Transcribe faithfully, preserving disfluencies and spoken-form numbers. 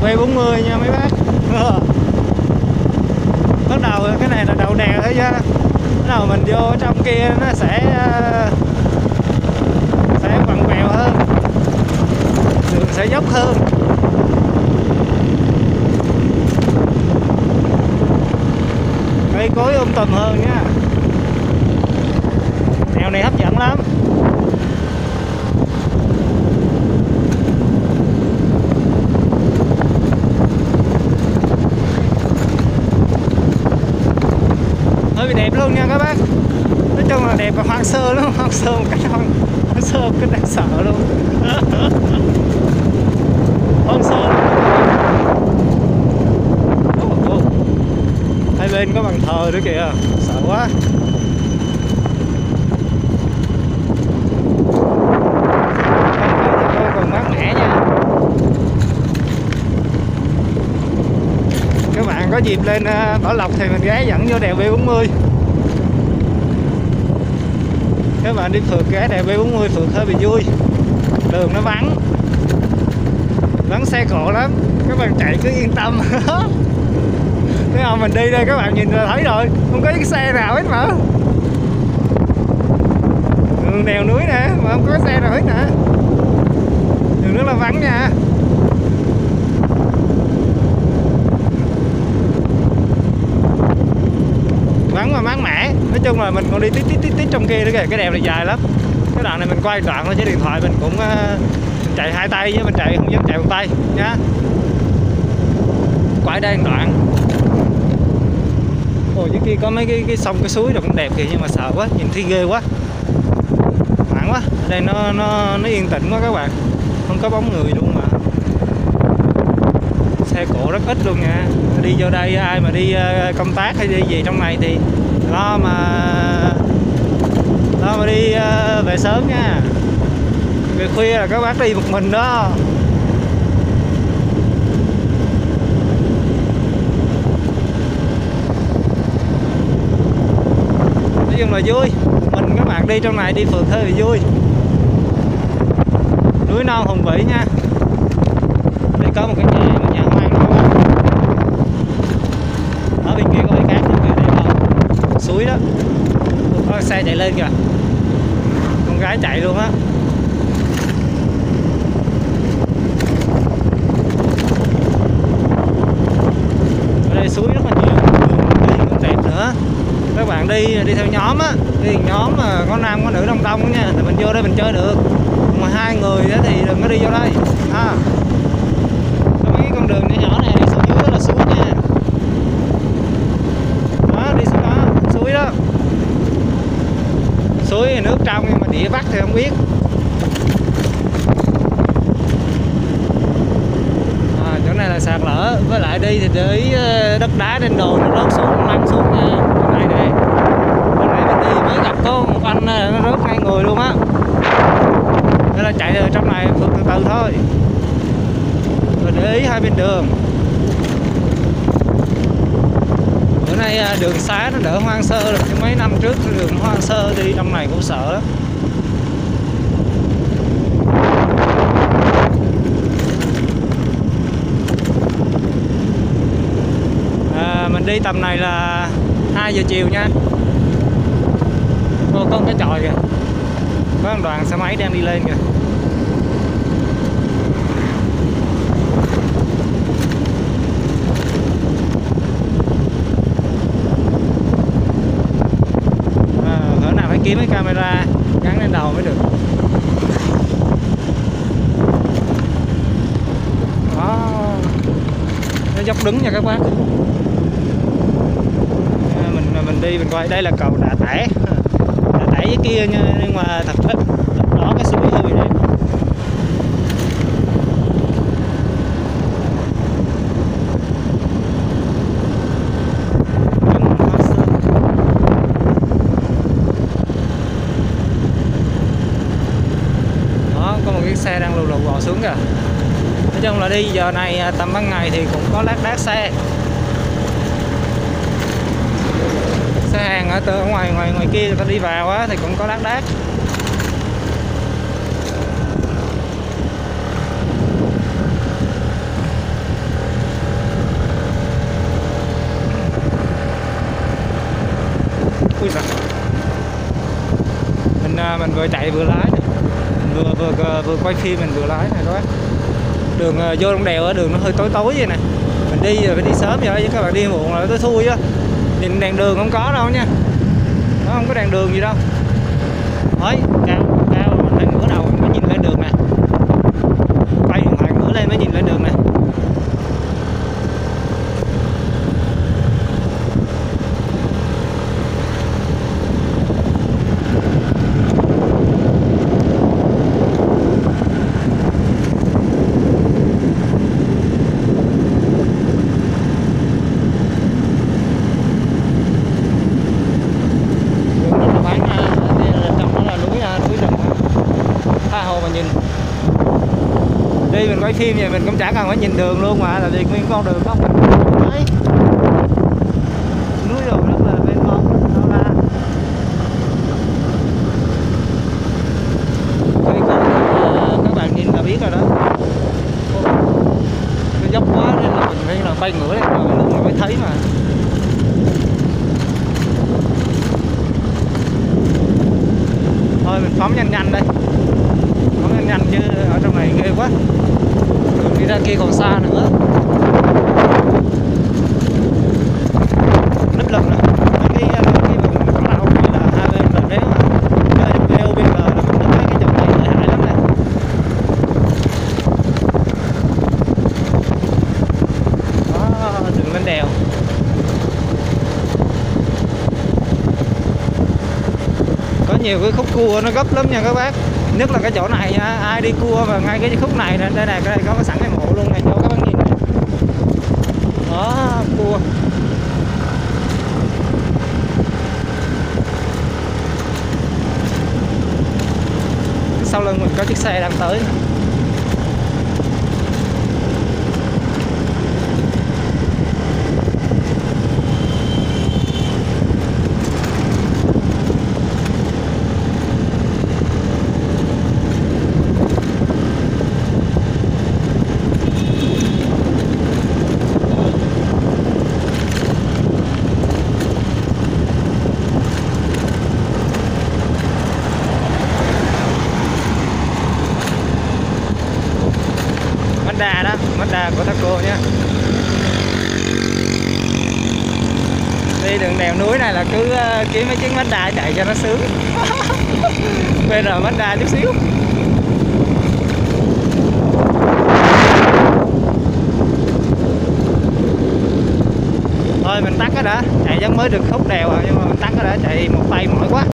V bốn mươi nha mấy bác. Bắt đầu cái này là đầu đèo thôi nha. Bắt đầu mình vô trong kia nó sẽ sẽ vặn vẹo hơn, đường sẽ dốc hơn. Cây cối um tùm hơn nha. Đèo này hấp dẫn lắm. Hơi bị đẹp luôn nha các bác. Nói chung là đẹp và hoang sơ lắm, hoang sơ một cách hoang, hoang sơ một cách đáng sợ luôn. Hoang sơ. Oh, oh. Hai bên có bàn thờ nữa kìa, sợ quá. Còn mát mẻ nha. Các bạn có dịp lên Bảo Lộc thì mình ghé dẫn vô đèo V bốn mươi. Các bạn đi phượt ghé đèo V bốn mươi phượt hơi bị vui. Đường nó vắng, vắng xe cộ lắm. Các bạn chạy cứ yên tâm. Thế nào mình đi đây các bạn nhìn là thấy rồi, không có cái xe nào hết mà. Đường đèo núi nè mà không có xe nào hết nè. Đường rất là vắng nha. Vắng mà mát mẻ. Nói chung là mình còn đi tít tít tít tít trong kia nữa kìa. Cái đèo này dài lắm. Cái đoạn này mình quay đoạn thôi chứ điện thoại mình cũng uh, chạy hai tay chứ mình chạy không dám chạy một tay nha. Quay đây một đoạn. Ồ dưới kia có mấy cái, cái sông cái suối rồi cũng đẹp kìa, nhưng mà sợ quá, nhìn thấy ghê quá. Hoảng quá. Ở đây nó nó nó yên tĩnh quá các bạn. Không có bóng người luôn mà. Xe cộ rất ít luôn nha. Đi vô đây ai mà đi công tác hay đi gì trong này thì lo mà lo mà đi về sớm nha. Về khuya là các bác đi một mình đó. Nói chung là vui. Mình các bạn đi trong này đi phượt hơi là vui. Núi non hùng vĩ nha. Đây có một cái nhà, một nhà hoang đó. Ở bên kia có cái khác nữa kìa, đẹp không? Suối đó. Có xe chạy lên kìa. Con gái chạy luôn á. Ở đây suối rất là nhiều, đường đi cũng đẹp nữa. Các bạn đi đi theo nhóm á, đi nhóm mà có nam có nữ đông đông nha, thì mình vô đây mình chơi được. Mà hai người đó thì đừng có đi vô đây. À. Mấy cái con đường nhỏ nhỏ này đi xuống dưới đó là suối nha. Đó, đi xuống đó, suối đó. Suối thì nước trong nhưng mà địa Bắc thì không biết. À, chỗ này là sạt lở, với lại đi thì để ý đất đá trên đồi nó rớt xuống, lăn xuống nha. Chỗ này đây. Chỗ này mình đi mới gặp có một anh nó rớt ngay người luôn á. Nên là chạy ở trong này phượt từ từ thôi. Rồi để ý hai bên đường. Bữa nay đường xá nó đỡ hoang sơ rồi, chứ mấy năm trước đường hoang sơ đi trong này cũng sợ lắm. À, mình đi tầm này là hai giờ chiều nha. Ô, có một cái chòi kìa. Có một đoàn xe máy đang đi lên kìa. À, cỡ nào phải kiếm cái camera gắn lên đầu mới được. Đó. Nó dốc đứng nha các bác. À, mình mình đi mình coi đây là cầu Đà Tẻ. Đà Tẻ dưới kia nha, nhưng mà thật ít. Đó cái suối hơi bị đẹp. Đó có một cái xe đang lù lù bò xuống kìa. Nói chung là đi giờ này tầm ban ngày thì cũng có lác đác xe. Xe hàng ở từ ngoài ngoài ngoài kia người ta đi vào á thì cũng có lác đác. à, mình vừa chạy vừa lái này. Vừa, vừa vừa vừa quay phim mình vừa lái này các bác. Đường uh, vô trong đèo ở đường nó hơi tối tối vậy nè, mình đi rồi phải đi sớm vậy chứ các bạn đi muộn là tối thui á. Nhìn đèn đường không có đâu nha, nó không có đèn đường gì đâu. Đấy, cao cao mình đang ngửa đầu mình mới nhìn lên đường nè, quay điện thoại ngửa lên mới nhìn lên đường nè. Đi mình quay phim vậy mình cũng chả cần phải nhìn đường luôn mà, là vì nguyên con đường không đấy, núi rồi rất là bên không đâu ra. Đây con các bạn nhìn là biết rồi đó, cái dốc quá nên là mình phải là quay ngửa lên rồi lúc mình mới thấy mà. Thôi mình phóng nhanh nhanh đây, phóng nhanh nhanh chứ ở trong này ghê quá. Đường đi ra kia còn xa nữa. Nấp lưng nè, cái cái vùng Cẩm Lao này là hai bên là đéo mà. Đeo bên bờ là mình thấy cái chỗ này lợi hại lắm nè. Đó, đường lên đèo. Có nhiều cái khúc cua nó gấp lắm nha các bác. Nhất là cái chỗ này nha, ai đi cua và ngay cái khúc này nè, đây này, cái này có sẵn cái mộ luôn này cho các bạn nhìn này. Đó, cua. Sau lưng mình có chiếc xe đang tới. Mazda đó, Mazda của Taco nha. Đi đường đèo núi này là cứ uh, kiếm mấy chiếc Mazda chạy cho nó sướng. Bây giờ Mazda chút xíu. Thôi mình tắt cái đã, chạy giống mới được khúc đèo à, nhưng mà mình tắt cái đã, chạy một tay mỏi quá.